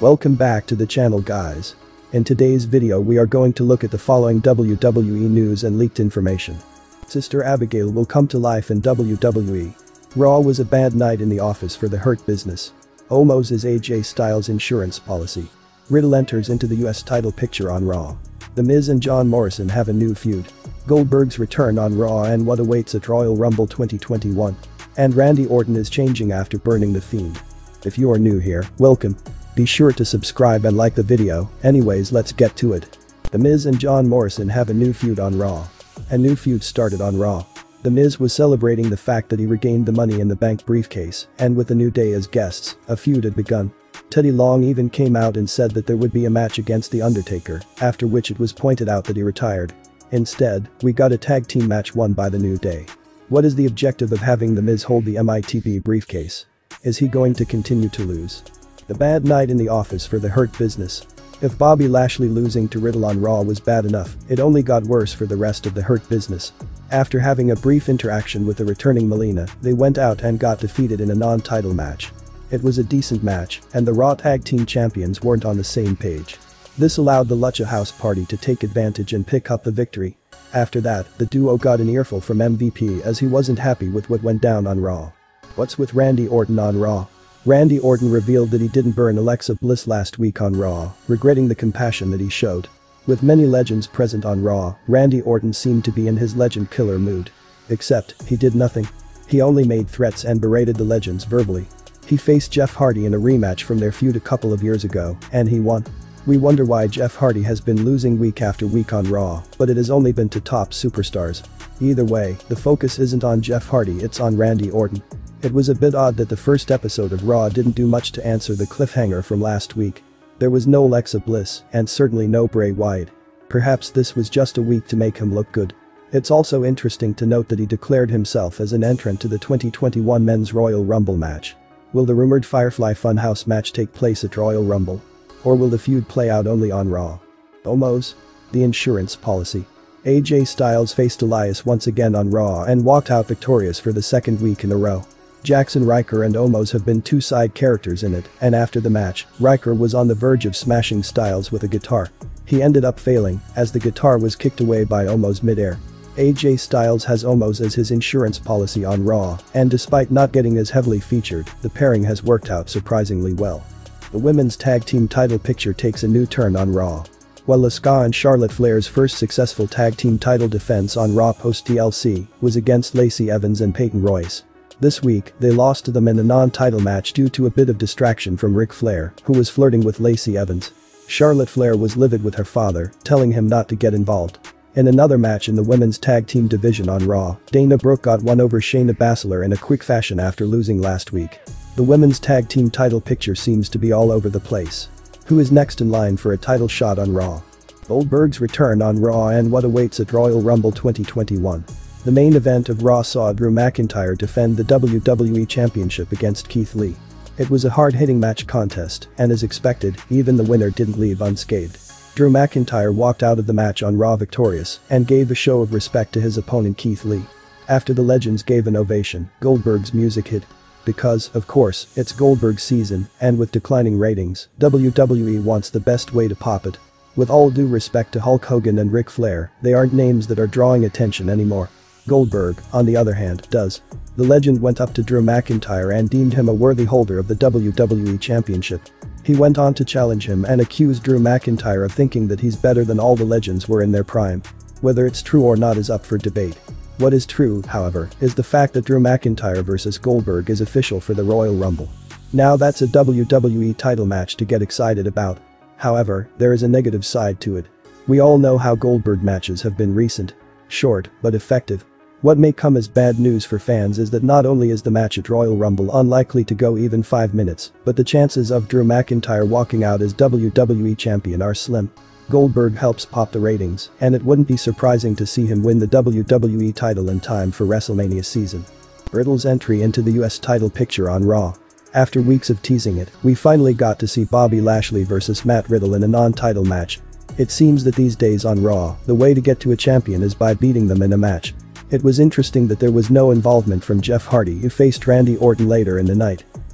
Welcome back to the channel, guys. In today's video we are going to look at the following WWE news and leaked information. Sister Abigail will come to life in WWE. Raw was a bad night in the office for the Hurt Business. Omos is AJ Styles' insurance policy. Riddle enters into the US title picture on Raw. The Miz and John Morrison have a new feud. Goldberg's return on Raw and what awaits at Royal Rumble 2021. And Randy Orton is changing after burning the Fiend. If you are new here, welcome. Be sure to subscribe and like the video. Anyways, let's get to it. The Miz and John Morrison have a new feud on Raw. A new feud started on Raw. The Miz was celebrating the fact that he regained the Money in the Bank briefcase, and with the New Day as guests, a feud had begun. Teddy Long even came out and said that there would be a match against The Undertaker, after which it was pointed out that he retired. Instead, we got a tag team match won by the New Day. What is the objective of having The Miz hold the MITB briefcase? Is he going to continue to lose? The bad night in the office for the Hurt Business. If Bobby Lashley losing to Riddle on Raw was bad enough, it only got worse for the rest of the Hurt Business. After having a brief interaction with the returning Melina, they went out and got defeated in a non-title match. It was a decent match, and the Raw Tag Team Champions weren't on the same page. This allowed the Lucha House Party to take advantage and pick up the victory. After that, the duo got an earful from MVP as he wasn't happy with what went down on Raw. What's with Randy Orton on Raw? Randy Orton revealed that he didn't burn Alexa Bliss last week on Raw, regretting the compassion that he showed. With many legends present on Raw, Randy Orton seemed to be in his legend killer mood. Except, he did nothing. He only made threats and berated the legends verbally. He faced Jeff Hardy in a rematch from their feud a couple of years ago, and he won. We wonder why Jeff Hardy has been losing week after week on Raw, but it has only been to top superstars. Either way, the focus isn't on Jeff Hardy, it's on Randy Orton. It was a bit odd that the first episode of Raw didn't do much to answer the cliffhanger from last week. There was no Alexa Bliss, and certainly no Bray Wyatt. Perhaps this was just a week to make him look good. It's also interesting to note that he declared himself as an entrant to the 2021 Men's Royal Rumble match. Will the rumored Firefly Funhouse match take place at Royal Rumble? Or will the feud play out only on Raw? Omos? The insurance policy. AJ Styles faced Elias once again on Raw and walked out victorious for the second week in a row. Jackson Ryker and Omos have been two side characters in it, and after the match, Ryker was on the verge of smashing Styles with a guitar. He ended up failing, as the guitar was kicked away by Omos midair. AJ Styles has Omos as his insurance policy on Raw, and despite not getting as heavily featured, the pairing has worked out surprisingly well. The women's tag team title picture takes a new turn on Raw. While Asuka and Charlotte Flair's first successful tag team title defense on Raw post-TLC was against Lacey Evans and Peyton Royce. This week, they lost to them in a non-title match due to a bit of distraction from Ric Flair, who was flirting with Lacey Evans. Charlotte Flair was livid with her father, telling him not to get involved. In another match in the women's tag team division on Raw, Dana Brooke got one over Shayna Baszler in a quick fashion after losing last week. The women's tag team title picture seems to be all over the place. Who is next in line for a title shot on Raw? Goldberg's return on Raw and what awaits at Royal Rumble 2021. The main event of Raw saw Drew McIntyre defend the WWE Championship against Keith Lee. It was a hard-hitting match contest, and as expected, even the winner didn't leave unscathed. Drew McIntyre walked out of the match on Raw victorious and gave a show of respect to his opponent Keith Lee. After the legends gave an ovation, Goldberg's music hit. Because, of course, it's Goldberg's season, and with declining ratings, WWE wants the best way to pop it. With all due respect to Hulk Hogan and Ric Flair, they aren't names that are drawing attention anymore. Goldberg, on the other hand, does. The legend went up to Drew McIntyre and deemed him a worthy holder of the WWE Championship. He went on to challenge him and accused Drew McIntyre of thinking that he's better than all the legends were in their prime. Whether it's true or not is up for debate. What is true, however, is the fact that Drew McIntyre vs Goldberg is official for the Royal Rumble. Now that's a WWE title match to get excited about. However, there is a negative side to it. We all know how Goldberg matches have been recent. Short, but effective. What may come as bad news for fans is that not only is the match at Royal Rumble unlikely to go even 5 minutes, but the chances of Drew McIntyre walking out as WWE Champion are slim. Goldberg helps pop the ratings, and it wouldn't be surprising to see him win the WWE title in time for WrestleMania season. Riddle's entry into the US title picture on Raw. After weeks of teasing it, we finally got to see Bobby Lashley vs Matt Riddle in a non-title match. It seems that these days on Raw, the way to get to a champion is by beating them in a match. It was interesting that there was no involvement from Jeff Hardy, who faced Randy Orton later in the night.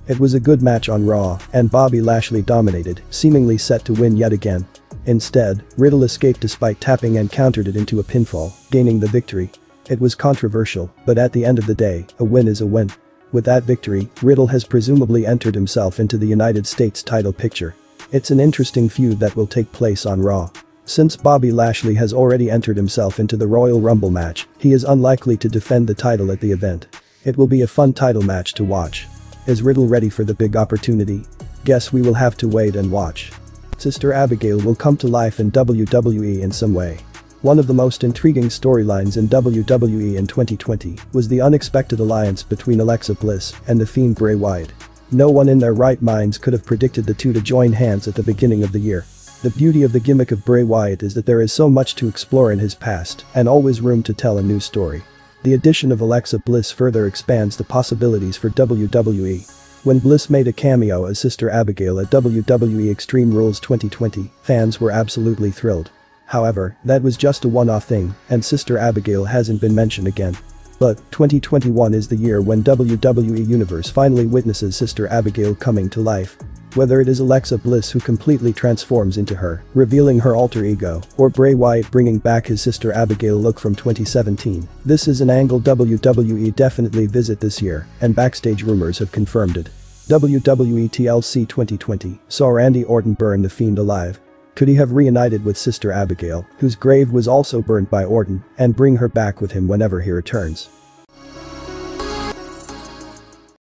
It was a good match on Raw, and Bobby Lashley dominated, seemingly set to win yet again. Instead, Riddle escaped despite tapping and countered it into a pinfall, gaining the victory. It was controversial, but at the end of the day, a win is a win. With that victory, Riddle has presumably entered himself into the United States title picture. It's an interesting feud that will take place on Raw. Since Bobby Lashley has already entered himself into the Royal Rumble match, he is unlikely to defend the title at the event. It will be a fun title match to watch. Is Riddle ready for the big opportunity? Guess we will have to wait and watch. Sister Abigail will come to life in WWE in some way. One of the most intriguing storylines in WWE in 2020 was the unexpected alliance between Alexa Bliss and The Fiend Bray Wyatt. No one in their right minds could have predicted the two to join hands at the beginning of the year. The beauty of the gimmick of Bray Wyatt is that there is so much to explore in his past and always room to tell a new story. The addition of Alexa Bliss further expands the possibilities for WWE. When Bliss made a cameo as Sister Abigail at WWE Extreme Rules 2020, fans were absolutely thrilled. However, that was just a one-off thing, and Sister Abigail hasn't been mentioned again. But 2021 is the year when WWE Universe finally witnesses Sister Abigail coming to life. Whether it is Alexa Bliss who completely transforms into her, revealing her alter ego, or Bray Wyatt bringing back his Sister Abigail look from 2017, this is an angle WWE definitely visit this year, and backstage rumors have confirmed it. WWE TLC 2020 saw Randy Orton burn The Fiend alive. Could he have reunited with Sister Abigail, whose grave was also burned by Orton, and bring her back with him whenever he returns?